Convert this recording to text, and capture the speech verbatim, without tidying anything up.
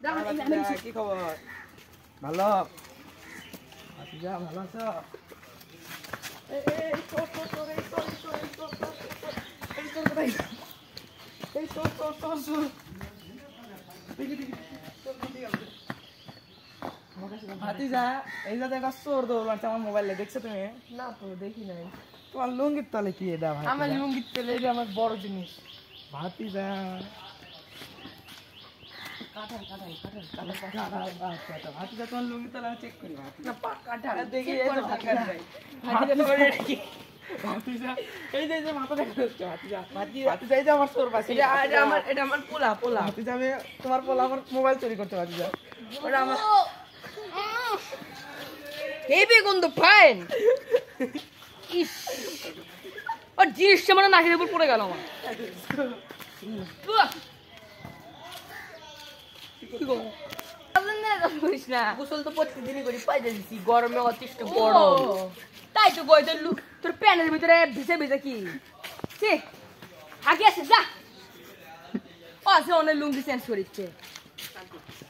কি খবর? ভালো ভাতিজা, ভালো আছো? ভাতিজা, এই যে দেখা চোর দৌড় মারছে আমার মোবাইলে, দেখছো তুমি? না তো দেখি নাই। তোমার লুঙ্গির তলে কি এটা ভাই? আমার লুঙ্গির তলে এটা আমার বড় জিনিস। ভাতিজা কাঁঠাল কাঁঠাল কাঁঠাল আচ্ছা ভাতিজা তোমার লুঙ্গির তলে আমি চেক করি। না পা কাঁঠাল দেখি চেক এই করে যে ভাতিজা। ভাতিজা তোমার এটা কি? ভাতিজা এই যে এই যে মাথা দেখা যাচ্ছে ভাতিজা। ভাতিজা এই যে আমার চোর বাসি। এটা এটা আমার এটা আমার পোলা পোলা। ভাতিজা আমি তোমার পোলা আমার মোবাইল চুরি করতে ভাতিজা। ওটা আমার হেভি গন্ধ ফাইন। ইস আর জিনিসটা মানে নাকের উপর পড়ে গেল আমার। গোসল তো প্রতিদিনই করি, পাইতে দিচ্ছি গরমে অতিষ্ঠ গরম, তাই তো গই তোর লুক তোর প্যানের ভিতরে ভিজে ভিজে কি আগে আছে যা। ও আছে অনেক লুঙ্গি চেঞ্জ করিচ্ছে।